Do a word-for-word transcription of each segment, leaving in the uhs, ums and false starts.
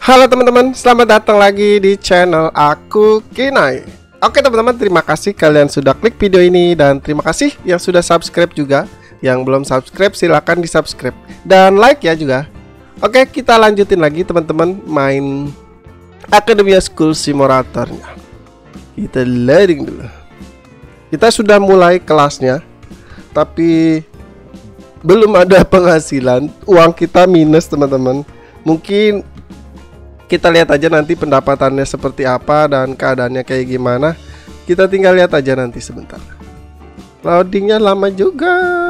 Halo teman-teman, selamat datang lagi di channel aku Kinai. Oke teman-teman, terima kasih kalian sudah klik video ini. Dan terima kasih yang sudah subscribe juga. Yang belum subscribe silahkan di subscribe. Dan like ya juga. Oke, kita lanjutin lagi teman-teman main Academia School Simulatornya. Kita loading dulu. Kita sudah mulai kelasnya, tapi belum ada penghasilan. Uang kita minus teman-teman. Mungkin kita lihat aja nanti pendapatannya seperti apa dan keadaannya kayak gimana. Kita tinggal lihat aja nanti sebentar. Loadingnya lama juga.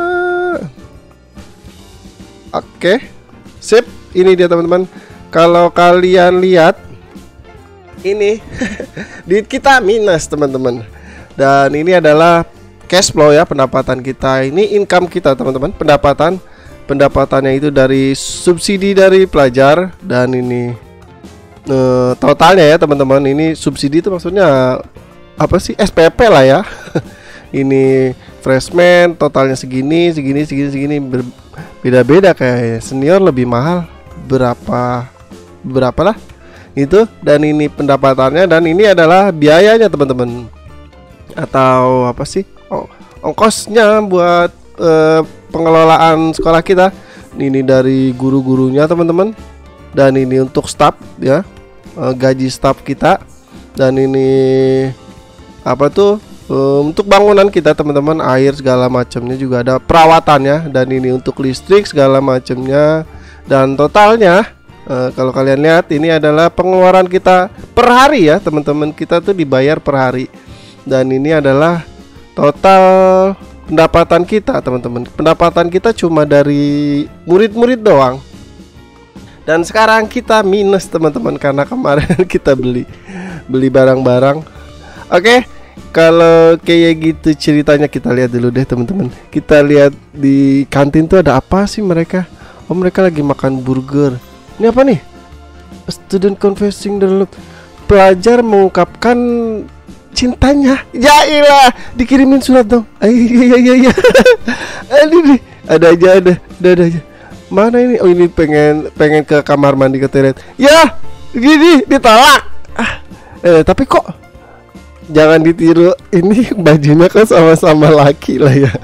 Oke, sip. Ini dia teman-teman. Kalau kalian lihat, ini duit kita minus teman-teman. Dan ini adalah cash flow ya, pendapatan kita. Ini income kita teman-teman. Pendapatan Pendapatannya itu dari subsidi dari pelajar. Dan ini Uh, totalnya ya teman-teman, ini subsidi itu maksudnya apa sih, S P P lah ya. Ini freshman totalnya segini, segini, segini, segini, beda-beda, kayak senior lebih mahal berapa berapa lah itu. Dan ini pendapatannya, dan ini adalah biayanya teman-teman, atau apa sih, oh, ongkosnya buat uh, pengelolaan sekolah kita. Ini dari guru-gurunya teman-teman. Dan ini untuk staff ya, gaji staff kita. Dan ini apa tuh, untuk bangunan kita teman-teman, air segala macamnya juga ada, perawatannya. Dan ini untuk listrik segala macamnya. Dan totalnya kalau kalian lihat, ini adalah pengeluaran kita per hari ya teman-teman. Kita tuh dibayar per hari. Dan ini adalah total pendapatan kita teman-teman. Pendapatan kita cuma dari murid-murid doang. Dan sekarang kita minus teman-teman, karena kemarin kita beli beli barang-barang. Oke, kalau kayak gitu ceritanya, kita lihat dulu deh teman-teman. Kita lihat di kantin tuh ada apa sih mereka? Oh, mereka lagi makan burger. Ini apa nih? A student confessing their love. Pelajar mengungkapkan cintanya. Ya ilah, dikirimin surat dong. Iya iya iya. Aduh, ada aja ada, ada, ada aja. Mana ini? Oh, ini pengen pengen ke kamar mandi ke toilet. Ya, gini ditolak. Ah, eh, tapi kok jangan ditiru. Ini bajunya kan sama-sama laki lah ya.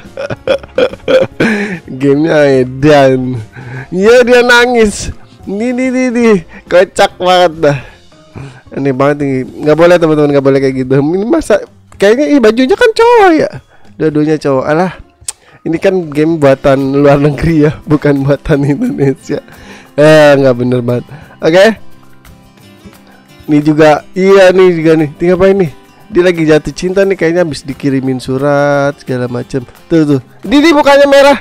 Gamenya edan. Ya, dia nangis. Ini nih nih nih, kocak banget dah. Aneh banget nih. Nggak boleh teman-teman, nggak boleh kayak gitu. Ini masa kayaknya ih, bajunya kan cowok ya. Dua-duanya cowok. Alah. Ini kan game buatan luar negeri ya, bukan buatan Indonesia. Eh, nggak bener banget. Oke, okay. Ini juga, iya nih juga nih. Tinggal apa ini? Dia lagi jatuh cinta nih, kayaknya habis dikirimin surat segala macem. Tuh tuh, ini bukannya merah.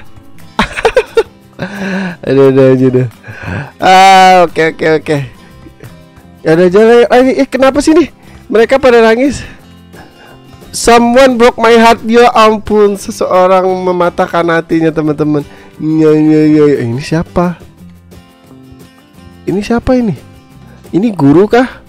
Aduh, aduh aja deh. Ah, oke oke oke. Ada jalan lagi. Eh, kenapa sih nih? Mereka pada nangis. Someone broke my heart. Ya ampun, seseorang mematahkan hatinya teman-teman. Ya, ya, ya, ya. Ini siapa? Ini siapa ini? Ini guru kah?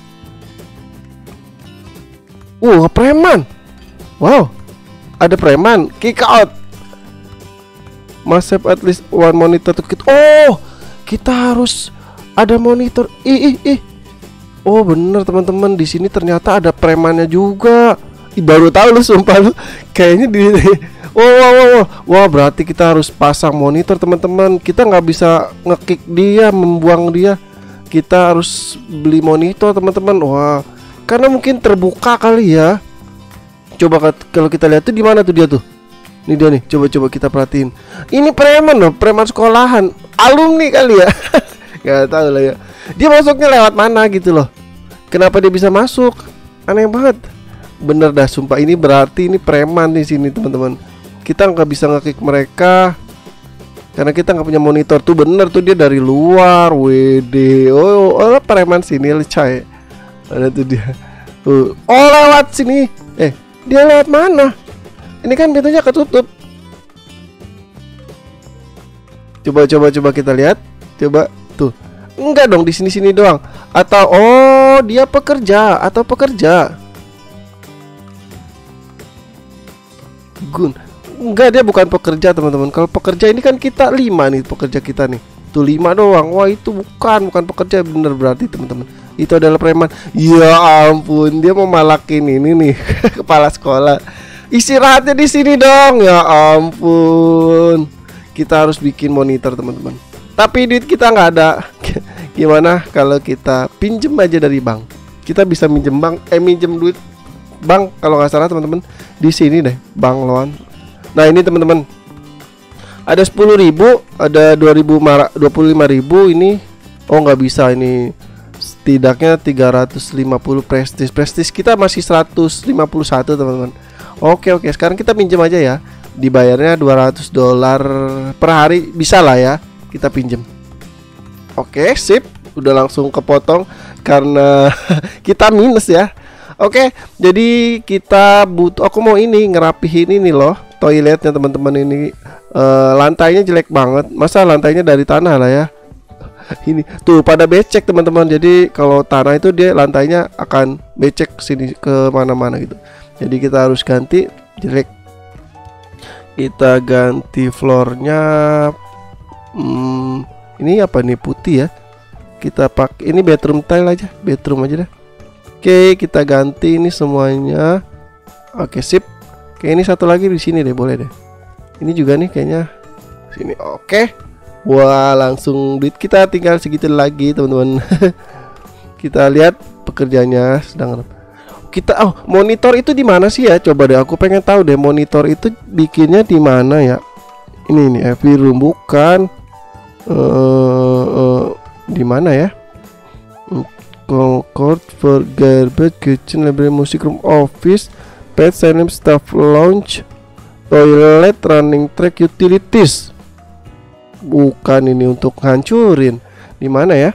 Uh, preman. Wow, ada preman. Kick out. Must have at least one monitor to kit. Oh, kita harus ada monitor. Ih, ih, ih. Oh, bener teman-teman. Di sini ternyata ada premannya juga. Baru tahu lu, sumpah lu. Kayaknya di oh, wow, wow, wow. Wah, berarti kita harus pasang monitor teman-teman. Kita nggak bisa ngekick dia, membuang dia. Kita harus beli monitor teman-teman. Wah, karena mungkin terbuka kali ya. Coba kalau kita lihat tuh di mana tuh dia tuh. Ini dia nih, coba-coba kita perhatiin. Ini preman loh, preman sekolahan, alumni kali ya. Gak tahu lah ya. Dia masuknya lewat mana gitu loh. Kenapa dia bisa masuk? Aneh banget. Bener dah, sumpah ini berarti ini preman di sini teman-teman. Kita nggak bisa nge-kick mereka karena kita nggak punya monitor. Tuh bener tuh, dia dari luar. W D. Oh, oh preman sini lecai. Ada tuh dia. Tuh. Oh, lewat sini. Eh, dia lewat mana? Ini kan pintunya ketutup. Coba coba coba kita lihat. Coba tuh. Enggak dong, di sini-sini doang. Atau oh, dia pekerja atau pekerja. Gun. Enggak, dia bukan pekerja teman-teman. Kalau pekerja ini kan kita lima nih, pekerja kita nih. Tuh lima doang. Wah itu bukan bukan pekerja bener berarti teman-teman. Itu adalah preman. Ya ampun, dia mau malakin ini nih kepala sekolah. Istirahatnya di sini dong. Ya ampun. Kita harus bikin monitor teman-teman. Tapi duit kita nggak ada. Gimana kalau kita pinjem aja dari bank? Kita bisa minjem bank, eh minjem duit bank kalau nggak salah teman-teman. Di sini deh, bank loan. Nah ini teman-teman, ada sepuluh ribu, ada dua ribu, dua puluh lima ribu ini. Oh nggak bisa ini. Setidaknya tiga ratus lima puluh prestis. Prestis kita masih seratus lima puluh satu teman-teman. Oke oke, sekarang kita pinjam aja ya. Dibayarnya dua ratus dolar per hari, bisa lah ya. Kita pinjam. Oke, sip. Udah langsung kepotong karena kita minus ya. Oke, jadi kita butuh. Aku mau ini ngerapihin ini loh, toiletnya teman-teman ini. Uh, lantainya jelek banget. Masa lantainya dari tanah lah ya. Ini tuh pada becek teman-teman. Jadi kalau tanah itu dia lantainya akan becek sini ke mana-mana gitu. Jadi kita harus ganti jelek. Kita ganti floornya. Hmm, ini apa nih, putih ya. Kita pakai ini bedroom tile aja, bedroom aja dah. Oke, kita ganti ini semuanya. Oke, sip. Oke, ini satu lagi di sini deh, boleh deh. Ini juga nih kayaknya sini. Oke. Wah, langsung duit kita tinggal segitu lagi, teman-teman. Kita lihat pekerjaannya sedang kita oh, monitor itu di mana sih ya? Coba deh, aku pengen tahu deh monitor itu bikinnya di mana ya. Ini nih, F V room bukan. Uh, uh, di mana ya? Concord for garbage, kitchen, library, music room, office, pet center, staff lounge, toilet, running track, utilities. Bukan ini untuk hancurin. Di mana ya?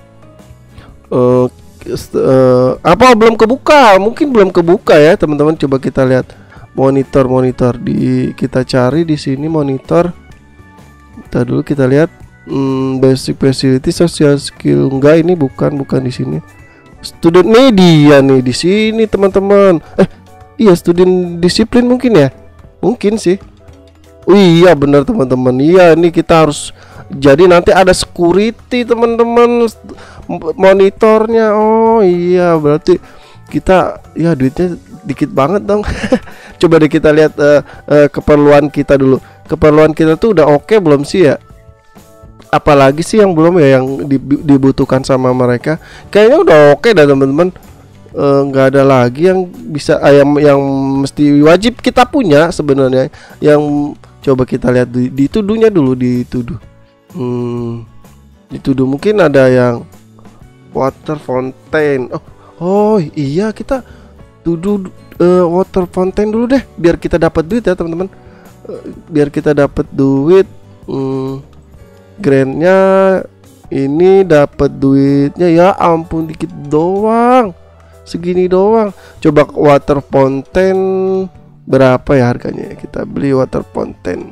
Uh, uh, apa belum kebuka? Mungkin belum kebuka ya, teman-teman. Coba kita lihat monitor monitor di kita cari di sini monitor. Kita dulu kita lihat. Hmm, basic facility, social skill. Enggak, ini bukan bukan di sini. Student media nih di sini teman-teman. Eh iya, student disiplin mungkin ya. Mungkin sih. Oh iya benar teman-teman. Iya, ini kita harus. Jadi nanti ada security teman-teman. Monitornya. Oh iya, berarti kita ya duitnya dikit banget dong. Coba deh kita lihat uh, uh, keperluan kita dulu. Keperluan kita tuh udah oke belum sih ya? Apalagi sih yang belum ya, yang dibutuhkan sama mereka. Kayaknya udah oke dah teman-teman. Nggak e, ada lagi yang bisa eh, yang yang mesti wajib kita punya sebenarnya. Yang coba kita lihat di, dituduhnya dulu, dituduh. Hmm, dituduh mungkin ada yang water fountain. Oh, oh iya, kita tuduh uh, water fountain dulu deh, biar kita dapat duit ya teman-teman. Uh, biar kita dapat duit. Hmm, Grandnya ini dapat duitnya ya ampun dikit doang, segini doang. Coba water fountain berapa ya harganya? Kita beli water fountain.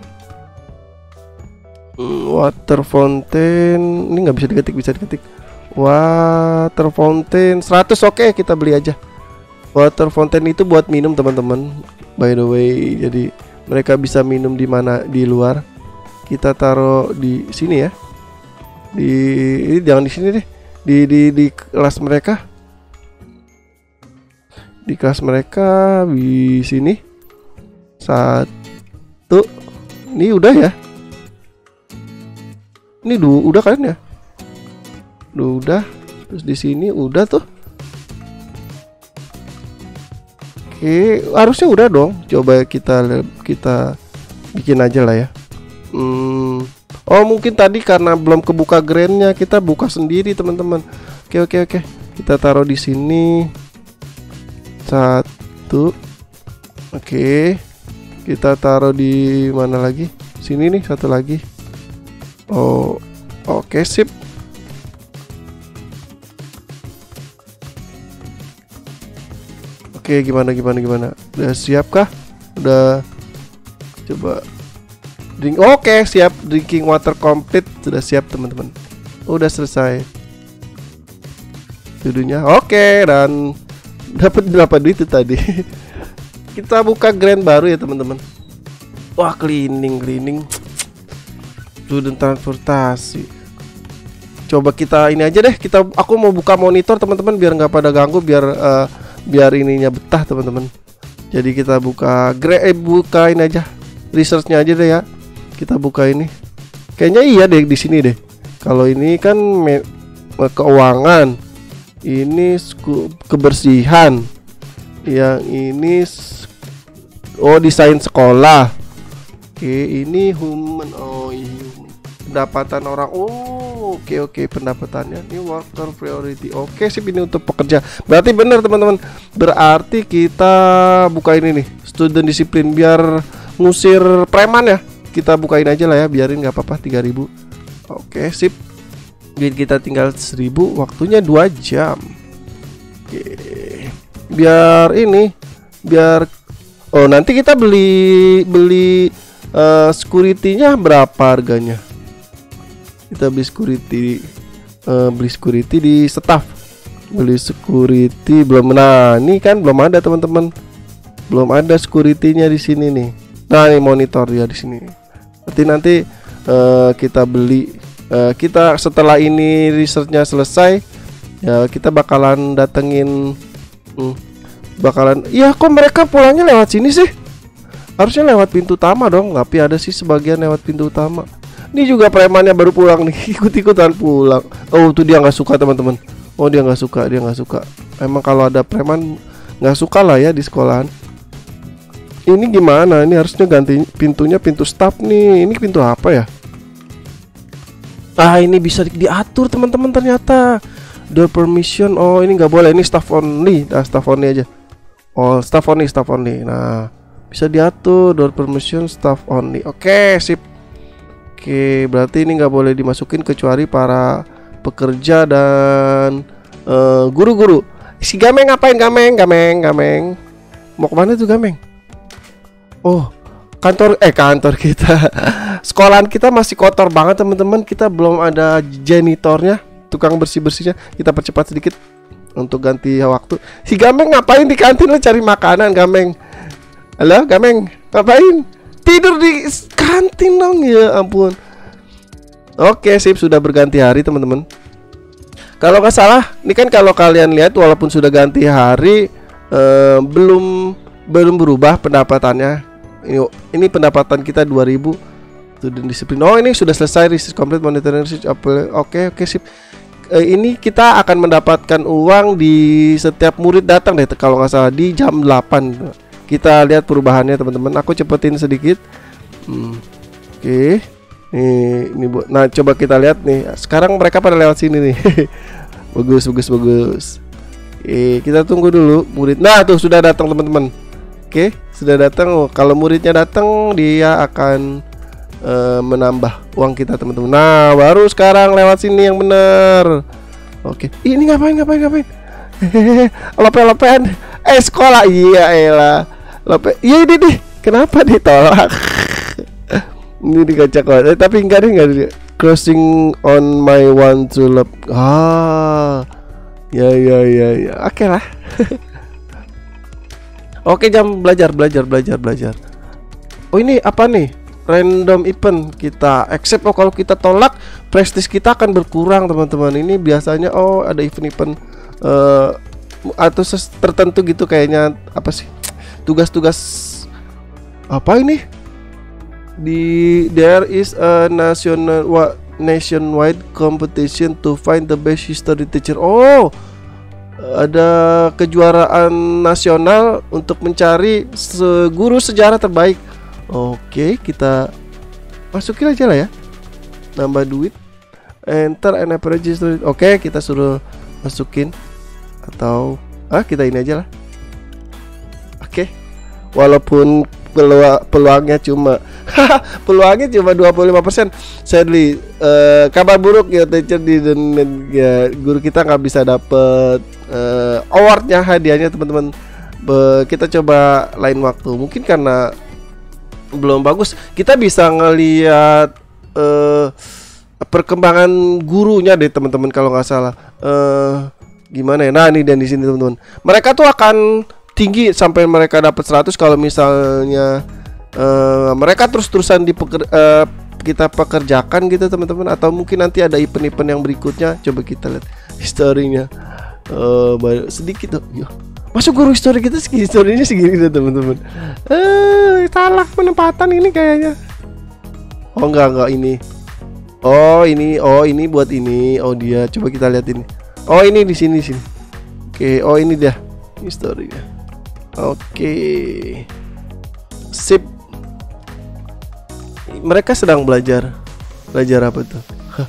Hmm, water fountain ini nggak bisa diketik, bisa diketik. Water fountain seratus. Oke, kita beli aja. Water fountain itu buat minum teman-teman. By the way, jadi mereka bisa minum di mana, di luar. Kita taruh di sini ya. Di ini jangan di sini deh. Di di di kelas mereka. Di kelas mereka di sini. Satu. Ini udah ya. Ini dua udah kan ya? Duh, udah. Terus di sini udah tuh. Oke, harusnya udah dong. Coba kita kita bikin aja lah ya. Hmm. Oh mungkin tadi karena belum kebuka grandnya, kita buka sendiri teman-teman. Oke oke oke. Kita taruh di sini. Satu. Oke. Kita taruh di mana lagi? Sini nih satu lagi. Oh oke, sip. Oke, gimana gimana gimana? Udah siap kah? Udah. Coba. Drink. Oke, siap. Drinking water complete. Sudah siap teman-teman. Udah selesai. Tuduhnya. Oke, dan dapat berapa duit itu tadi? Kita buka grand baru ya teman-teman. Wah, cleaning cleaning. Student transportasi. Coba kita ini aja deh, kita aku mau buka monitor teman-teman biar nggak pada ganggu, biar uh, biar ininya betah teman-teman. Jadi kita buka gre eh, buka ini aja, researchnya aja deh ya. Kita buka ini. Kayaknya iya deh di sini deh. Kalau ini kan keuangan, ini kebersihan, yang ini oh desain sekolah. Oke, ini human, oh iya, pendapatan orang. Oh oke oke pendapatannya. Ini worker priority. Oke sih, ini untuk pekerja. Berarti benar teman-teman. Berarti kita buka ini nih, student disiplin biar ngusir preman ya. Kita bukain aja lah ya, biarin nggak apa-apa tiga ribu. Oke sip. Duit kita tinggal seribu, waktunya dua jam. Oke. Biar ini, biar oh nanti kita beli beli uh, security-nya berapa harganya? Kita beli security uh, beli security di staff. Beli security belum, nah ini kan belum ada teman-teman. Belum ada security-nya di sini nih. Nah, ini monitor ya di sini. Berarti nanti uh, kita beli uh, kita setelah ini researchnya selesai ya, kita bakalan datengin hmm, bakalan iya kok mereka pulangnya lewat sini sih? Harusnya lewat pintu utama dong, tapi ada sih sebagian lewat pintu utama. Ini juga premannya baru pulang nih, ikut-ikutan pulang. Oh tuh dia nggak suka teman-teman. Oh dia nggak suka, dia nggak suka. Emang kalau ada preman nggak suka lah ya di sekolahan. Ini gimana? Ini harusnya ganti pintunya, pintu staff nih. Ini pintu apa ya? Ah ini bisa di diatur teman-teman ternyata. Door permission. Oh ini nggak boleh. Ini staff only. Nah staff only aja. Oh staff only, staff only. Nah bisa diatur door permission staff only. Oke sip. Oke berarti ini nggak boleh dimasukin kecuali para pekerja dan uh, guru-guru. Si Gameng ngapain Gameng? Gameng, Gameng. Mau kemana tuh Gameng? Oh, kantor eh kantor kita. Sekolahan kita masih kotor banget teman-teman. Kita belum ada janitornya, tukang bersih-bersihnya. Kita percepat sedikit untuk ganti waktu. Si Gameng ngapain di kantin? Lo cari makanan Gameng. Halo Gameng, ngapain? Tidur di kantin dong, ya ampun. Oke, sip, sudah berganti hari teman-teman. Kalau nggak salah, ini kan kalau kalian lihat walaupun sudah ganti hari eh, belum belum berubah pendapatannya. Ini, ini pendapatan kita dua ribu. Student disiplin. Oh, ini sudah selesai research complete monitoring research. Oke, oke sip. E, ini kita akan mendapatkan uang di setiap murid datang deh kalau nggak salah di jam delapan. Kita lihat perubahannya teman-teman. Aku cepetin sedikit. Hmm. Oke. Nih, ini bu. Nah, coba kita lihat nih. Sekarang mereka pada lewat sini nih. Bagus, bagus, bagus. Oke, kita tunggu dulu murid. Nah, tuh sudah datang teman-teman. Oke, sudah datang. Oh, kalau muridnya datang, dia akan uh, menambah uang kita teman-teman. Nah, baru sekarang lewat sini yang benar. Oke, ini ngapain, ngapain, ngapain? Hehehe, lope-lopean. Eh, sekolah. Iya, elah. Lope. Iya, ini nih. Kenapa ditolak? Ini dikocak kok. Eh, tapi enggak deh, enggak deh. Crossing on my one to love. Ah, ya, ya, ya, ya. Oke lah. Oke, jam belajar, belajar, belajar, belajar. Oh ini apa nih? Random event. Kita accept. Oh kalau kita tolak, prestis kita akan berkurang teman-teman. Ini biasanya oh ada event-event uh, atau tertentu gitu kayaknya. Apa sih? Tugas-tugas apa ini? Di there is a national wa, nationwide competition to find the best history teacher. Oh ada kejuaraan nasional untuk mencari guru sejarah terbaik. Oke, kita masukin aja lah ya. Nambah duit. Enter and register. Oke, kita suruh masukin. Atau ah kita ini aja lah. Oke. Walaupun peluang, peluangnya cuma peluangnya cuma dua puluh lima persen. Sadly, uh, kabar buruk ya teacher di dan ya guru kita nggak bisa dapet uh, awardnya, hadiahnya teman-teman. Be, kita coba lain waktu. Mungkin karena belum bagus. Kita bisa ngelihat uh, perkembangan gurunya deh teman-teman kalau nggak salah. Uh, gimana ya? Nah ini dan di sini teman-teman. Mereka tuh akan tinggi sampai mereka dapat seratus kalau misalnya uh, mereka terus-terusan di peker, uh, kita pekerjakan gitu teman-teman, atau mungkin nanti ada event-event yang berikutnya. Coba kita lihat historinya. Uh, sedikit tuh. Masuk guru histori kita segini, historinya segini tuh teman-teman. Eh, salah penempatan ini kayaknya. Oh enggak enggak ini. Oh ini, oh ini buat ini. Oh dia, coba kita lihat ini. Oh ini di sini sini. Oke, oh ini dia historinya. Oke, sip. Mereka sedang belajar. Belajar apa tuh?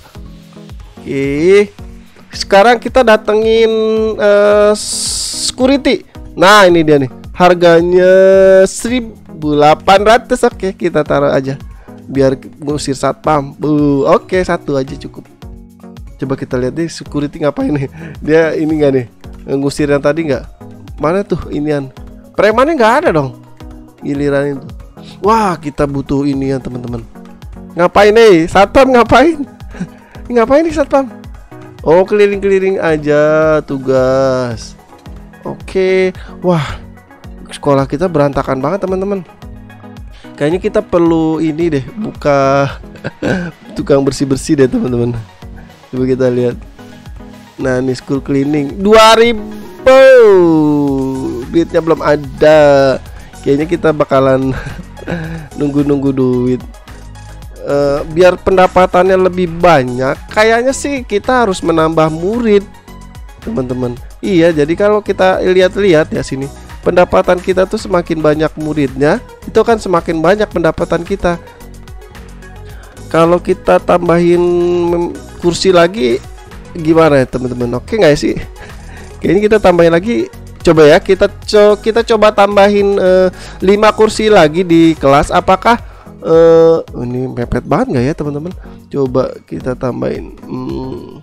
Oke. Sekarang kita datengin uh, security. Nah ini dia nih. Harganya seribu delapan ratus. Oke, kita taruh aja biar ngusir satpam. Bu, oke satu aja cukup. Coba kita lihat deh security ngapain nih. Dia ini enggak nih ngusir yang tadi nggak? Mana tuh inian? Premannya nggak ada dong. Giliran itu. Wah kita butuh ini ya teman-teman. Ngapain nih? Satpam ngapain? Ngapain nih satpam? Oh keliling-keliling aja tugas. Oke. Wah sekolah kita berantakan banget teman-teman. Kayaknya kita perlu ini deh, buka tukang bersih-bersih deh teman-teman. Coba kita lihat. Nah ini school cleaning dua ribu. Duitnya belum ada. Kayaknya kita bakalan nunggu-nunggu duit. uh, Biar pendapatannya lebih banyak, kayaknya sih kita harus menambah murid teman-teman. Iya, jadi kalau kita lihat-lihat ya sini, pendapatan kita tuh semakin banyak muridnya, itu kan semakin banyak pendapatan kita. Kalau kita tambahin kursi lagi gimana ya teman-teman? Oke nggak sih? Kayaknya kita tambahin lagi. Coba ya kita co kita coba tambahin uh, lima kursi lagi di kelas. Apakah uh, ini mepet banget nggak ya teman-teman? Coba kita tambahin. Hmm,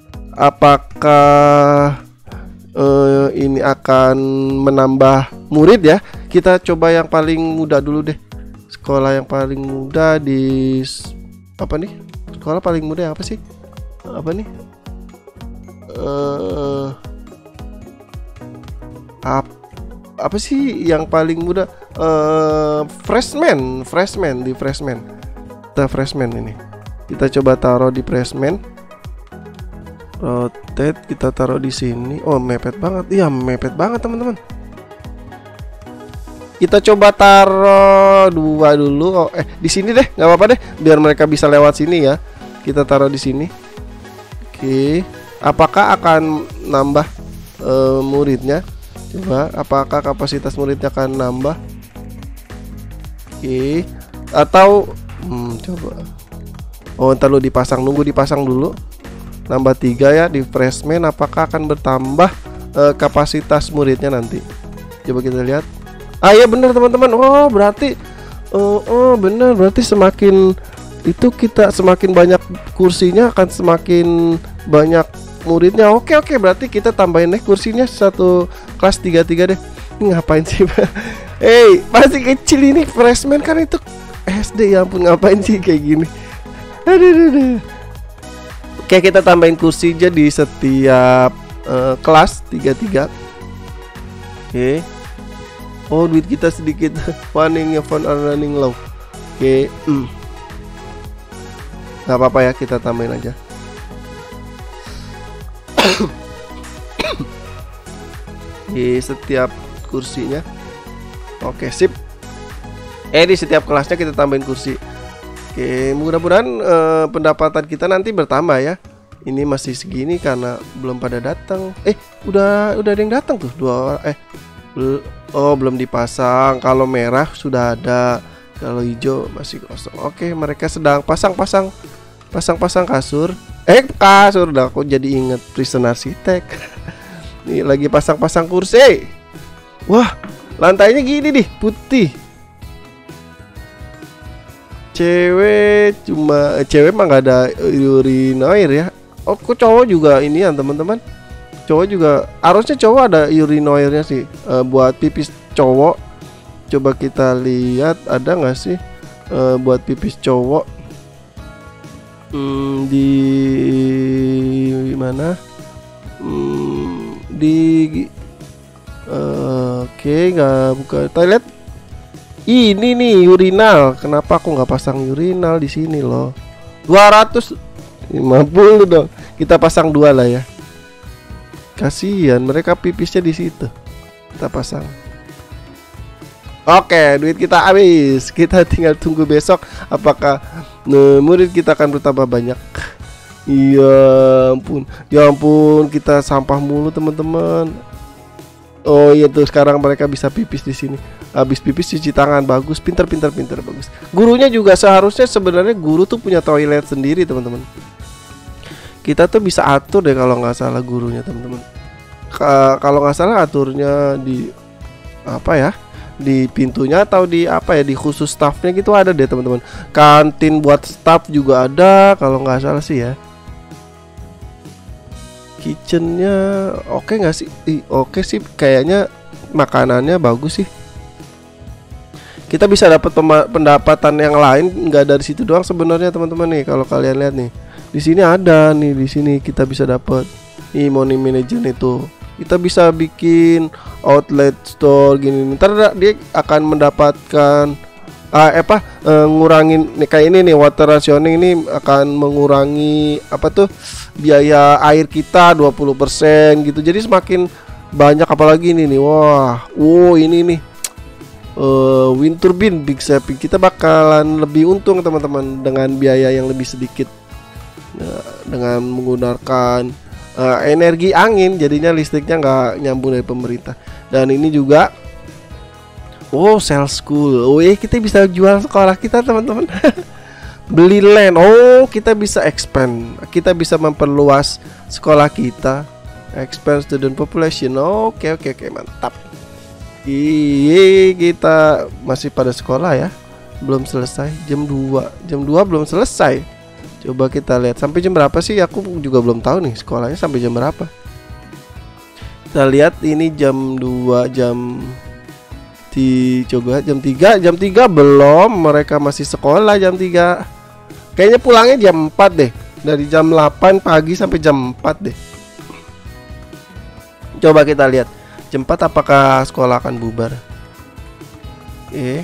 apakah uh, ini akan menambah murid ya? Kita coba yang paling muda dulu deh. Sekolah yang paling muda di apa nih? Sekolah paling muda apa sih? Apa nih? Uh, ap, apa sih yang paling muda? Uh, freshman, freshman di freshman. Kita freshman ini. Kita coba taruh di freshman. Rotate, kita taruh di sini. Oh, mepet banget. Iya, mepet banget teman-teman. Kita coba taruh dua dulu. Oh, eh di sini deh, nggak apa-apa deh, biar mereka bisa lewat sini ya. Kita taruh di sini. Oke, apakah akan nambah uh, muridnya? Coba, apakah kapasitas muridnya akan nambah? Oke, atau hmm, coba. Oh, ntar lu dipasang, nunggu dipasang dulu. Nambah tiga ya di freshman. Apakah akan bertambah uh, kapasitas muridnya nanti? Coba kita lihat. Ah ya benar teman-teman. Oh berarti oh, oh benar berarti semakin itu kita semakin banyak kursinya akan semakin banyak muridnya. Oke oke berarti kita tambahin deh kursinya satu kelas tiga tiga deh. Ini ngapain sih? Hey masih kecil ini freshman kan itu S D ya ampun, ngapain sih kayak gini? Aduh, aduh, aduh. Oke kita tambahin kursi aja di setiap uh, kelas tiga tiga. Oke. Oh duit kita sedikit. Funding ya fund are running low. Oke. Mm. Gak apa-apa ya kita tambahin aja. Di setiap kursinya. Oke sip. Eh di setiap kelasnya kita tambahin kursi. Oke mudah-mudahan eh, pendapatan kita nanti bertambah ya. Ini masih segini karena belum pada datang. Eh udah udah ada yang datang tuh dua orang. Eh oh belum dipasang. Kalau merah sudah ada, kalau hijau masih kosong. Oke mereka sedang pasang-pasang pasang-pasang kasur. Eh kasur dah, aku jadi inget Prison Architect. Nih lagi pasang-pasang kursi. Wah lantainya gini nih putih. Cewek cuma cewek mah nggak ada urinoir ya. Oh kok cowok juga ini ya teman-teman. Cowok juga harusnya cowok ada urinoirnya sih, e, buat pipis cowok. Coba kita lihat ada nggak sih e, buat pipis cowok hmm, di mana hmm, di e, oke okay, nggak buka toilet. Ini nih urinal. Kenapa aku nggak pasang urinal di sini loh? dua ratus lima puluh dong. Kita pasang dua lah ya. Kasihan mereka pipisnya di situ. Kita pasang. Oke, duit kita habis. Kita tinggal tunggu besok apakah nah, murid kita akan bertambah banyak. Iya ampun. Ya ampun, kita sampah mulu teman-teman. Oh iya tuh sekarang mereka bisa pipis di sini. Habis pipis cuci tangan, bagus, pinter pinter pinter bagus. Gurunya juga seharusnya sebenarnya guru tuh punya toilet sendiri teman-teman. Kita tuh bisa atur deh kalau nggak salah gurunya teman-teman. Kalau nggak salah aturnya di apa ya? Di pintunya atau di apa ya? Di khusus staffnya gitu ada deh teman-teman. Kantin buat staff juga ada kalau nggak salah sih ya. Kitchennya oke okay nggak sih? Ih, oke okay sih kayaknya makanannya bagus sih. Kita bisa dapat pendapatan yang lain nggak dari situ doang sebenarnya teman-teman nih. Kalau kalian lihat nih, di sini ada nih, di sini kita bisa dapat nih money manager itu. Kita bisa bikin outlet store gini. Ntar dia akan mendapatkan ah, apa eh, ngurangin nih kayak ini nih water rationing ini akan mengurangi apa tuh biaya air kita dua puluh persen gitu. Jadi semakin banyak apalagi ini nih. Wah, wow ini nih. Uh, wind turbine big saving, kita bakalan lebih untung teman-teman dengan biaya yang lebih sedikit uh, dengan menggunakan uh, energi angin, jadinya listriknya nggak nyambung dari pemerintah. Dan ini juga oh sales school, oh eh kita bisa jual sekolah kita teman-teman. Beli land, oh kita bisa expand, kita bisa memperluas sekolah kita, expand student population. Oh, oke oke oke mantap. Iya, kita masih pada sekolah ya. Belum selesai jam dua. Jam dua belum selesai. Coba kita lihat sampai jam berapa sih? Aku juga belum tahu nih sekolahnya sampai jam berapa. Kita lihat ini jam dua, jam di coba jam tiga, jam tiga belum, mereka masih sekolah jam tiga. Kayaknya pulangnya jam empat deh. Dari jam delapan pagi sampai jam empat deh. Coba kita lihat jam empat apakah sekolah akan bubar? Eh.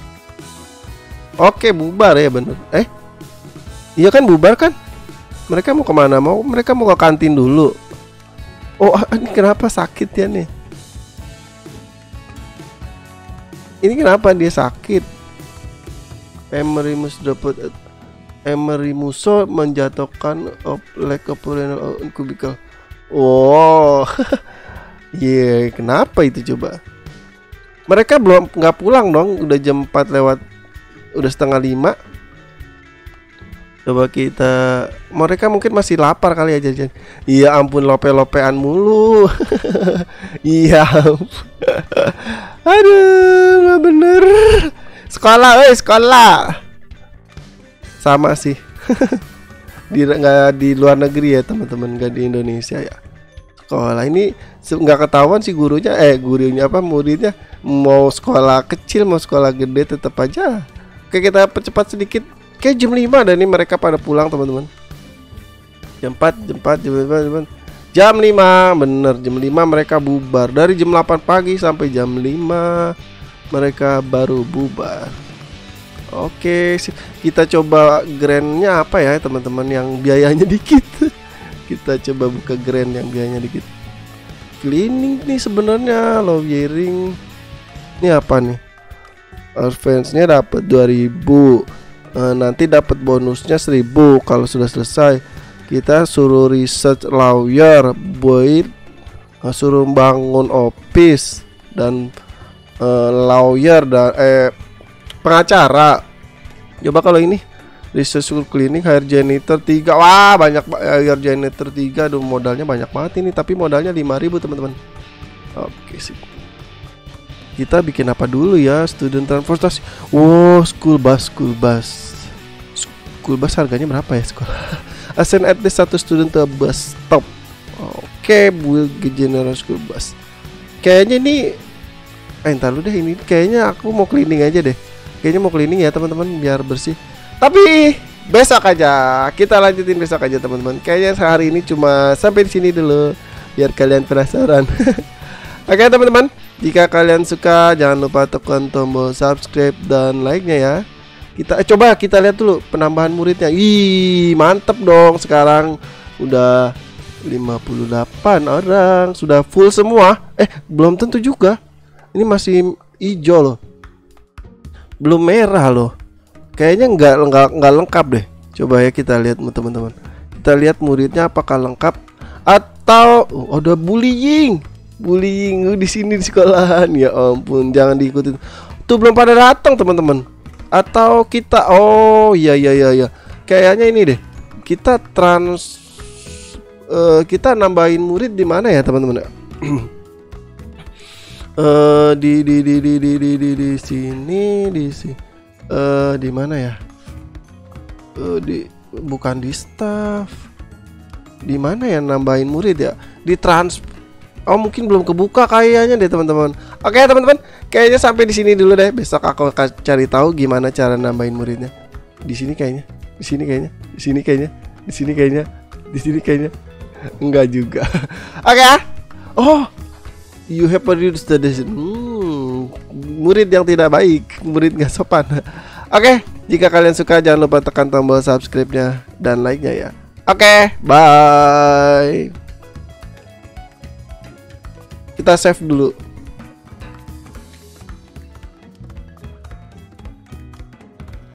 Oke, bubar ya bener. Eh. Iya kan bubar kan? Mereka mau kemana? Mau mereka mau ke kantin dulu. Oh, ini kenapa sakit ya nih? Ini kenapa dia sakit? Emery must dapat Emery Musso menjatuhkan of like a cubicle. Oh. Iya, yeah, kenapa itu coba? Mereka belum nggak pulang dong, udah jam empat lewat, udah setengah lima. Coba kita, mereka mungkin masih lapar kali ya jajan. Iya ampun, lope-lopean mulu. Iya. Aduh, nggak bener. Sekolah, eh sekolah. Sama sih. Di nggak di luar negeri ya teman-teman, nggak di Indonesia ya. Sekolah ini nggak ketahuan sih gurunya, eh gurunya apa muridnya mau sekolah kecil mau sekolah gede tetap aja. Oke kita percepat sedikit, kayak jam lima dan ini mereka pada pulang teman-teman. Jam empat, jam empat, jam lima, jam lima, jam lima bener jam lima mereka bubar. Dari jam delapan pagi sampai jam lima mereka baru bubar. Oke kita coba grandnya apa ya teman-teman yang biayanya dikit. Kita coba buka grand yang biayanya dikit. Cleaning nih sebenarnya lawyering. Ini apa nih? Advance-nya dapat dua ribu. E, nanti dapat bonusnya seribu kalau sudah selesai. Kita suruh research lawyer, buat suruh bangun office dan e, lawyer dan eh pengacara. Coba kalau ini research school cleaning, hire janitor tiga. Wah banyak, hire janitor tiga. Aduh modalnya banyak banget ini. Tapi modalnya lima ribu teman-teman. Oke sih. Kita bikin apa dulu ya? Student transportasi. Wow, school bus, school bus School bus harganya berapa ya sekolah? Assign at least satu student to bus stop. Oke, build general school bus. Kayaknya ini Eh ntar lu deh, ini kayaknya aku mau cleaning aja deh. Kayaknya mau cleaning ya teman-teman biar bersih. Tapi besok aja, kita lanjutin besok aja teman-teman. Kayaknya sehari ini cuma sampai di sini dulu biar kalian penasaran. Oke teman-teman, Jika kalian suka, jangan lupa tekan tombol subscribe dan like-nya ya. Kita eh, coba kita lihat dulu penambahan muridnya. Ih, mantep dong. Sekarang udah lima puluh delapan orang, sudah full semua. Eh, belum tentu juga. Ini masih hijau loh. Belum merah loh. Kayaknya nggak nggak nggak lengkap deh. Coba ya kita lihat teman-teman. Kita lihat muridnya apakah lengkap atau oh, ada bullying. Bullying di sini di sekolahan. Ya ampun, jangan diikutin. Tuh belum pada datang teman-teman. Atau kita oh iya iya iya ya. Kayaknya ini deh. Kita trans uh, kita nambahin murid di mana ya teman-teman? uh, di, di di di di di di di sini di sini. Uh, di mana ya? Uh, di bukan di staff. Di mana ya nambahin murid ya? Di trans. Oh mungkin belum kebuka kayaknya deh teman-teman. Oke teman-teman, kayaknya sampai di sini dulu deh. Besok aku akan cari tahu gimana cara nambahin muridnya. Di sini kayaknya, di sini kayaknya, di sini kayaknya, di sini kayaknya, di sini kayaknya. Enggak juga. Oke ya. Oh, you have produced the hmm, murid yang tidak baik, murid nggak sopan. Oke, jika kalian suka jangan lupa tekan tombol subscribe-nya dan like-nya ya. Oke, bye. Kita save dulu.